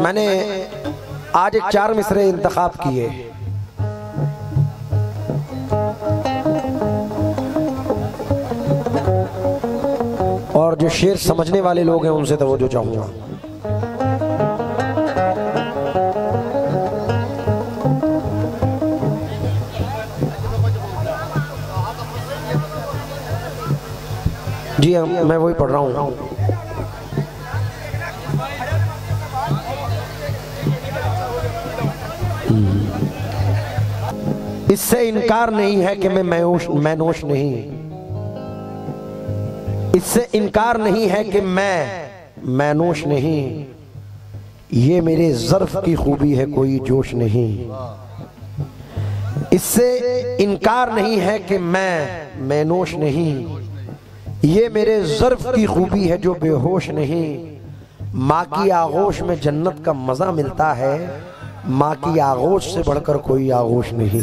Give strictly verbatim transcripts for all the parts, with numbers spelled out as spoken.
मैंने आज एक चार मिसरे इंतखाब किए। और जो शेर समझने वाले लोग हैं उनसे तो वो जो चाहूंगा। जी हाँ, मैं वही पढ़ रहा हूँ। इससे इनकार नहीं है कि मैं मैनोश मैनोश नहीं, इससे इनकार नहीं है कि मैं मैनोश नहीं, ये मेरे ज़र्फ़ की खूबी है कोई जोश नहीं। इससे इनकार नहीं है कि मैं मैनोश नहीं, ये मेरे ज़र्फ़ की खूबी है जो बेहोश नहीं। माँ की आगोश में जन्नत का मज़ा मिलता है, माँ की आगोश से बढ़कर कोई आगोश नहीं।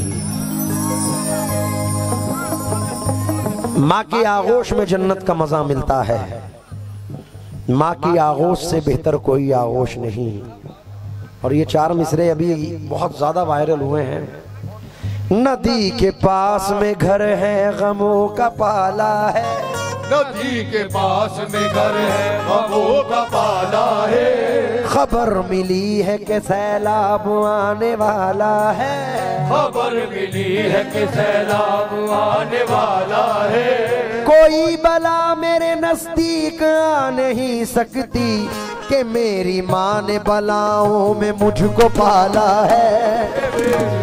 माँ की आगोश में जन्नत का मज़ा मिलता है, माँ की आगोश से बेहतर कोई आगोश नहीं। और ये चार मिसरे अभी बहुत ज़्यादा वायरल हुए हैं। नदी के पास में घर है गमों का पाला है, नदी के पास में घर है गमों का पाला है। खबर मिली है कि सैलाब आने वाला है, खबर मिली है कि सैलाब आने वाला है। कोई बला मेरे नजदीक आ नहीं सकती कि मेरी माँ ने बलाओं में मुझको पाला है।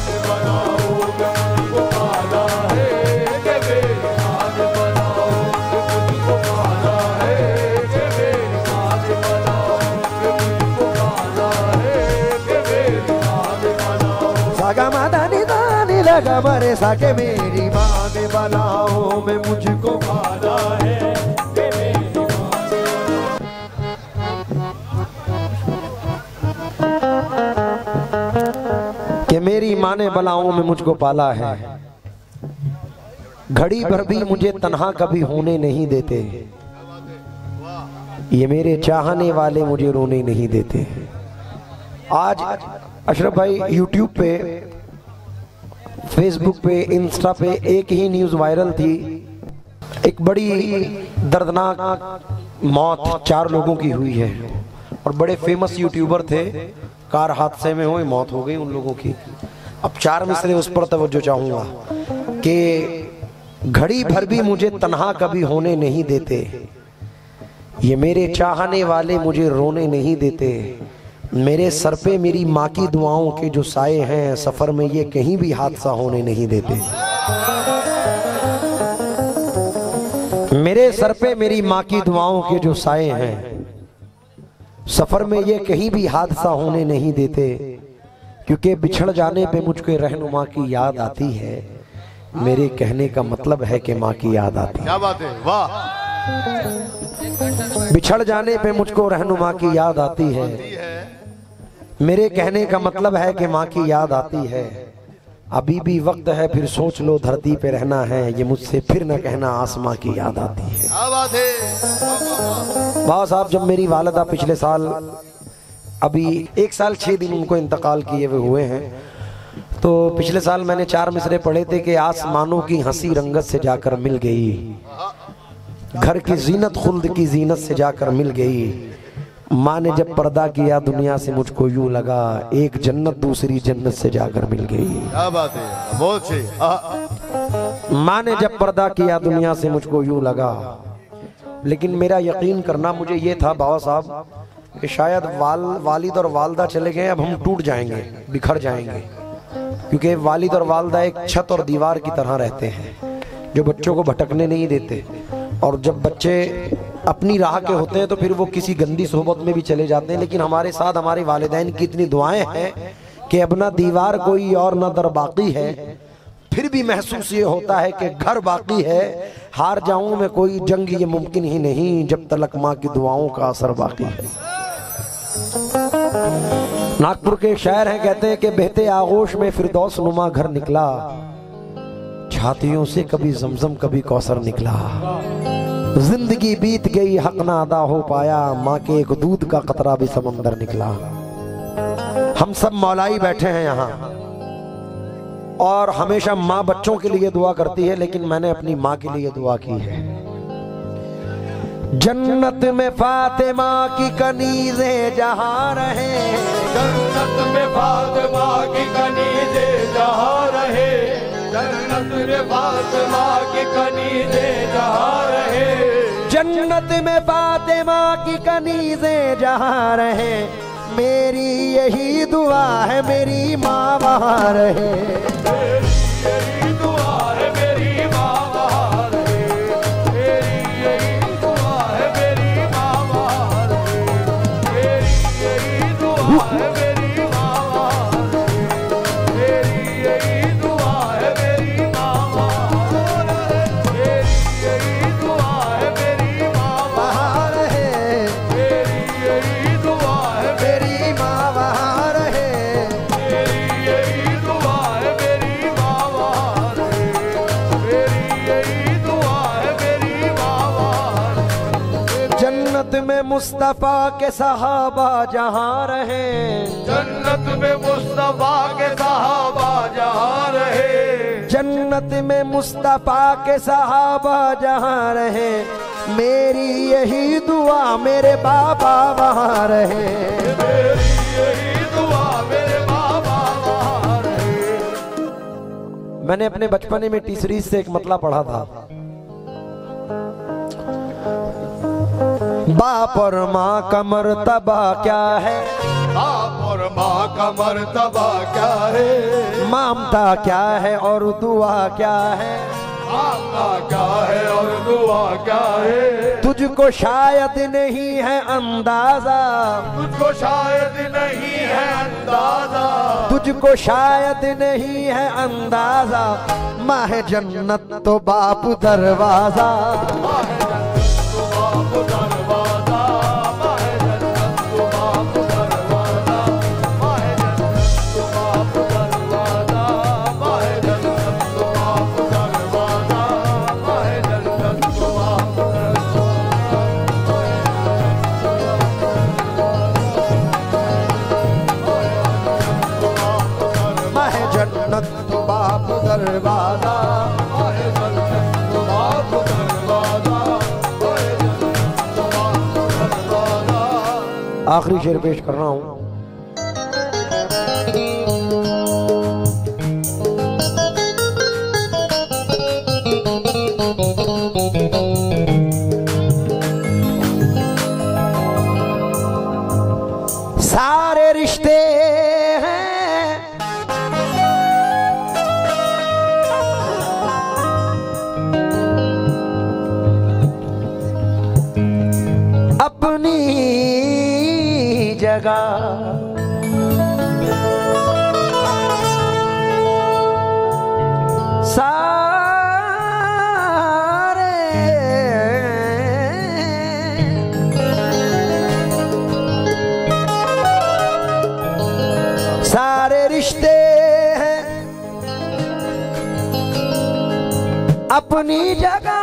लगा मरे साके मेरी माँ ने बलाओं में मुझको पाला है। कि मेरी माँ ने बलाओं में मुझको पाला है, घड़ी भर भी मुझे तन्हा कभी होने नहीं देते, ये मेरे चाहने वाले मुझे रोने नहीं देते। आज अशरफ भाई यूट्यूब पे, फेसबुक पे, इंस्टा पे एक ही न्यूज़ वायरल थी। एक बड़ी दर्दनाक मौत चार लोगों की हुई है और बड़े फेमस यूट्यूबर थे, कार हादसे में हुई मौत हो गई उन लोगों की। अब चार मिसरे उस पर तवज्जो चाहूँगा कि घड़ी भर भी मुझे तन्हा कभी होने नहीं देते, ये मेरे चाहने वाले मुझे रोने नहीं देते। मेरे सर पे मेरी माँ की दुआओं के जो साए हैं, सफ़र में ये कहीं भी हादसा होने नहीं देते। मेरे सर पे मेरी माँ की दुआओं के जो साए हैं, सफ़र में ये कहीं भी हादसा होने नहीं देते। क्योंकि बिछड़ जाने पे मुझको रहनुमा की याद आती है, मेरे कहने का मतलब है कि माँ की याद आती है। क्या बात है, वाह। बिछड़ जाने पे मुझको रहनुमा की याद आती है, मेरे कहने का मतलब है कि माँ की याद आती है। अभी भी वक्त है फिर सोच लो धरती पे रहना है, ये मुझसे फिर न कहना आसमां की याद आती है। क्या बात है। बाबा साहब जब मेरी वालिदा पिछले साल, अभी एक साल छः दिन उनको इंतकाल किए हुए हुए हैं, तो पिछले साल मैंने चार मिसरे पढ़े थे कि आसमानों की हंसी रंगत से जाकर मिल गई, घर की जीनत खुल्द की जीनत से जाकर मिल गई। माँ ने जब पर्दा किया दुनिया से मुझको यूं लगा, एक जन्नत दूसरी जन्नत से जाकर मिल गई। क्या बात है, बहुत सही। माँ ने जब पर्दा किया दुनिया से मुझको यूं लगा। लेकिन मेरा यकीन करना मुझे ये था बाबा साहब कि शायद वाल वालिद और वालदा चले गए, अब हम टूट जाएंगे, बिखर जाएंगे। क्योंकि वालिद और वालदा एक छत और दीवार की तरह रहते हैं जो बच्चों को भटकने नहीं देते। और जब बच्चे अपनी राह के होते हैं तो फिर वो किसी गंदी सोहबत में भी चले जाते हैं। लेकिन हमारे साथ हमारे वालिदैन की इतनी दुआएं हैं कि अब ना दीवार कोई और ना दर बाकी है, फिर भी महसूस ये होता है कि घर बाकी है। हार जाऊं मैं कोई जंग ये मुमकिन ही नहीं, जब तलक माँ की दुआओं का असर बाकी है। नागपुर के एक शायर हैं, कहते हैं कि बहते आगोश में फिरदौस नुमा घर निकला, छातियों से कभी जमजम कभी कौसर निकला। जिंदगी बीत गई हक ना अदा हो पाया, माँ के एक दूध का कतरा भी समंदर निकला। हम सब मौलाई बैठे हैं यहाँ और हमेशा माँ बच्चों के लिए दुआ करती है, लेकिन मैंने अपनी माँ के लिए दुआ की है। जन्नत में फातिमा की कनीज़े जहाँ रहे, जन्नत में फातिमा की कनीज़े जहाँ रहे, जन्नत में फातिमा की कनीज़े जहाँ रहे, जन्नत में फातिमा की कनीज़े जहाँ रहे, मेरी यही दुआ है मेरी माँ वहाँ रहे। मेरी यही दुआ है मेरी माँ वहाँ रहे, मेरी यही दुआ है मेरी माँ वहाँ रहे, मेरी यही दुआ है मेरी माँ वहाँ रहे, मेरी यही दुआ है मेरी माँ वहाँ रहे, मेरी यही दुआ है मेरी माँ वहाँ रहे, मेरी यही दुआ है मेरी माँ वहाँ रहे, मेरी यही दुआ है मेरी माँ वहाँ रहे, मेरी यही दुआ है मेरी माँ वहाँ रहे। जन्नत में मुस्तफा के सहाबा जहाँ रहे, जन्नत में मुस्तफा के सहाबा जहाँ रहे, जन्नत में मुस्तफा के सहाबा जहाँ रहे, मेरी यही दुआ मेरे बाबा वहाँ रहे। मेरी यही दुआ मेरे बाबा वहाँ रहे। मैंने अपने बचपने में टीसरी से एक मतला पढ़ा था, बाप और माँ का मर्तबा क्या है, बाप और माँ का मर्तबा क्या है, ममता क्या है और दुआ क्या है, आपका क्या है और दुआ क्या है, तुझको शायद नहीं है अंदाजा, तुझको शायद नहीं है अंदाजा, तुझको शायद नहीं है अंदाजा, माह जन्नत तो बाप दरवाजा, माह जन्नत तो बाप दरवाजा, माह जन्नत तो बाप दरवाजा, माह जन्नत तो बाप दरवाजा, माह जन्नत तो बाप दरवाजा, माह जन्नत तो बाप माह जन्नत तो बाप दरवाजा। माह जन्नत तो बाप दरवाजा, माह जन्नत तो बाप दरवाजा। आखिरी शेर पेश कर रहा हूं। सारे रिश्ते हैं अपनी जगह, सारे रिश्ते हैं अपनी जगह,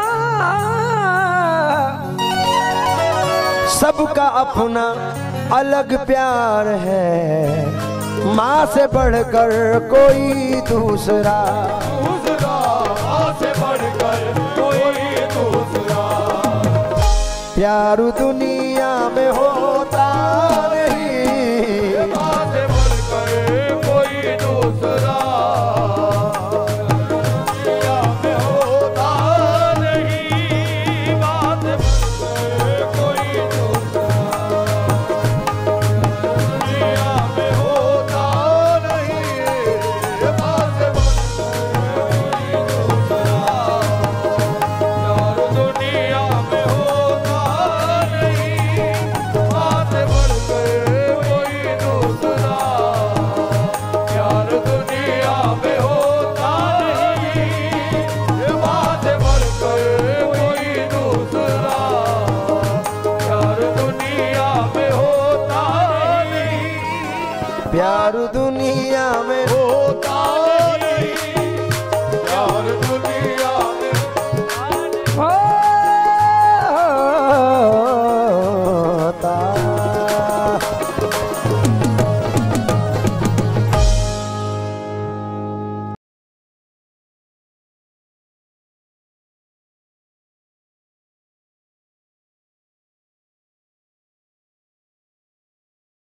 सबका अपना अलग प्यार है, माँ से बढ़कर कोई दूसरा, दूसरा माँ से बढ़कर कोई दूसरा, प्यार दुनिया में होता नहीं, माँ से बढ़कर कोई दूसरा, दुनिया में होता नहीं, माँ से बढ़कर कोई दूसरा, दुनिया में होता नहीं, माँ से बढ़कर कोई दूसरा, यार दुनिया में होता नहीं, माँ से बढ़कर कोई दूसरा, यार दुनिया में होता नहीं, माँ से बढ़कर कोई दूसरा, यार दुनिया में होता नहीं, प्यार दुनिया में